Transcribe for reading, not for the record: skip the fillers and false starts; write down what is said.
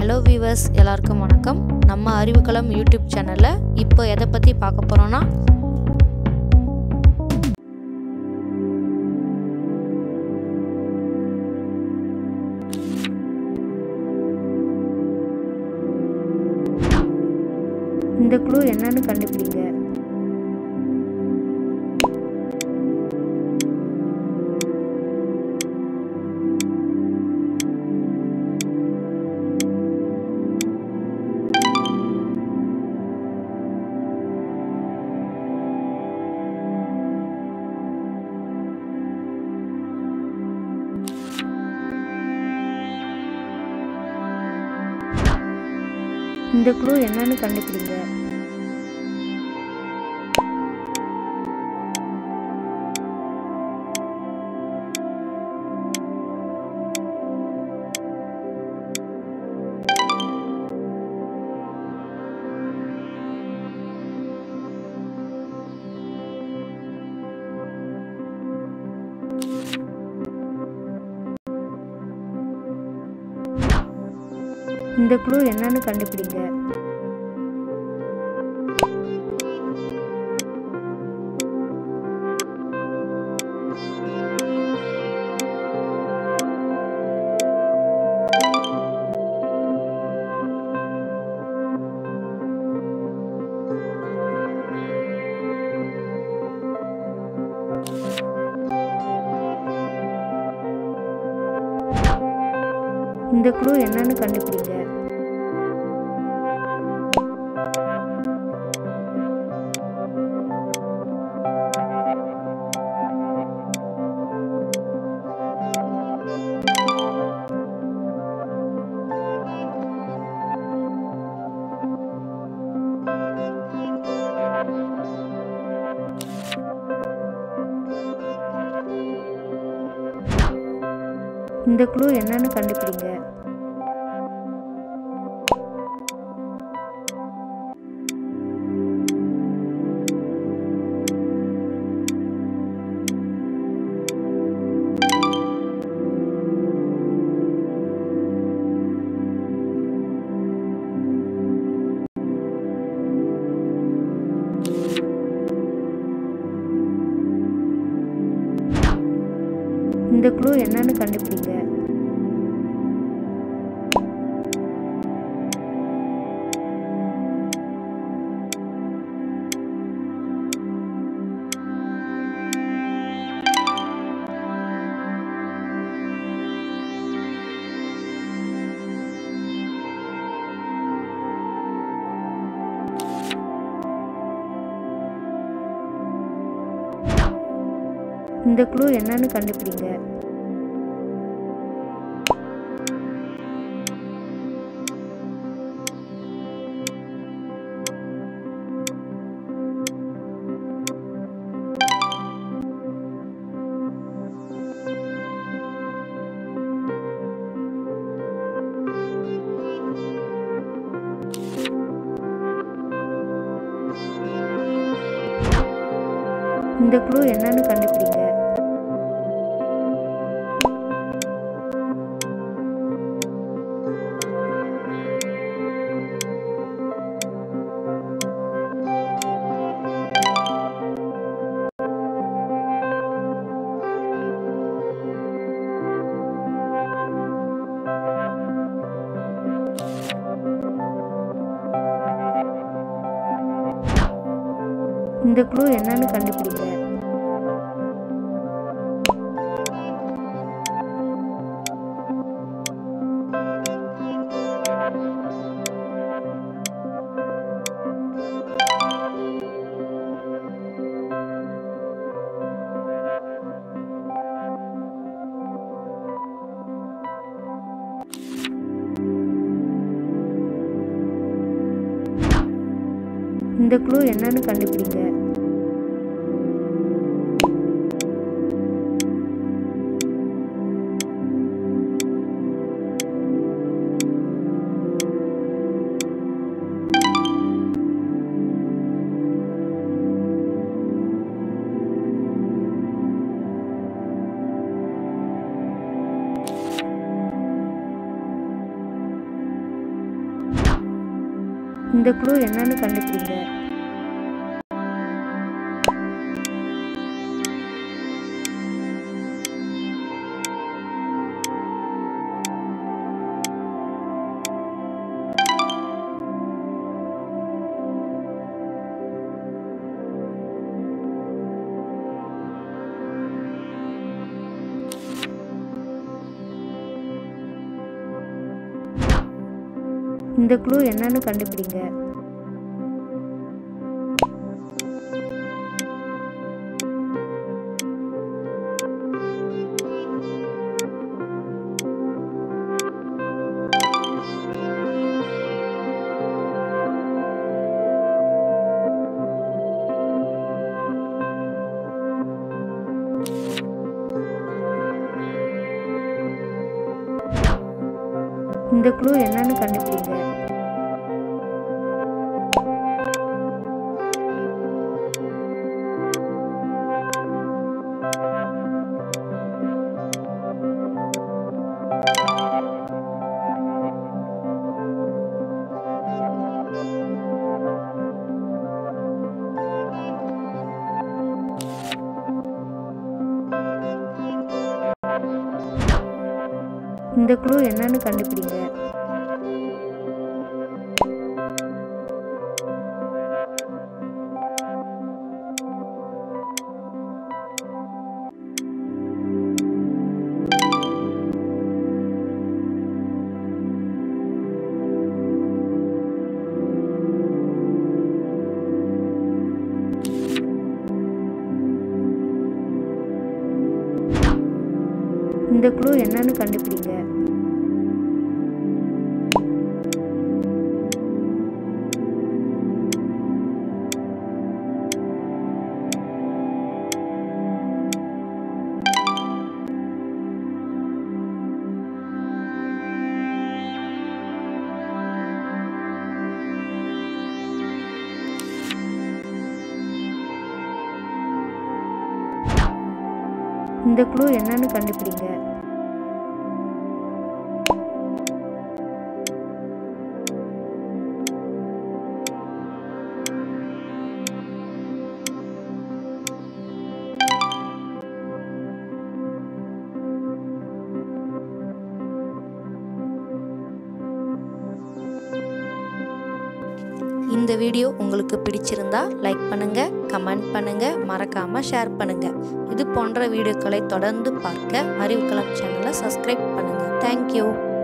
Hello viewers, எல்லாருக்கும் வணக்கம். நம்ம அறிவுக்களம் யூடியூப் சேனலில் இப்போ எதை பற்றி பார்க்க போகிறோன்னா, இந்த க்ளூ என்னன்னு கண்டுபிடிங்க. இந்த க்ளூ என்னன்னு கண்டுபிடிங்க. இந்த க்ளூ என்னன்னு கண்டுபிடிங்க. இந்த க்ளூ என்னன்னு கண்டுபிடிங்க. இந்த க்ளூ என்னன்னு கண்டுபிடிங்க. இந்த க்ளூ என்னன்னு கண்டுபிடிங்க. இந்த க்ளூ என்னன்னு கண்டுபிடிங்க. இந்த க்ளூ என்னன்னு கண்டுபிடிங்க. இந்த க்ளூ என்னன்னு கண்டுபிடிங்க. இந்த க்ளூ என்னன்னு கண்டுபிடிங்க. இந்த க்ளூ என்னன்னு கண்டுபிடிங்க. இந்த க்ளூ என்னன்னு கண்டுபிடிங்க. இந்த க்ளூ என்னன்னு கண்டுபிடிங்க. இந்த க்ளூ என்னன்னு கண்டுபிடிங்க. இந்த க்ளூ என்னன்னு கண்டுபிடிங்க. இந்த க்ளூ என்னன்னு கண்டுபிடிங்க. இந்த வீடியோ உங்களுக்கு பிடிச்சிருந்தா லைக் பண்ணுங்க, கமெண்ட் பண்ணுங்க, மறக்காம ஷேர் பண்ணுங்க. இது போன்ற வீடியோக்களை தொடர்ந்து பார்க்க அறிவுக்களம் சேனலை சப்ஸ்கிரைப் பண்ணுங்க. தேங்க்யூ.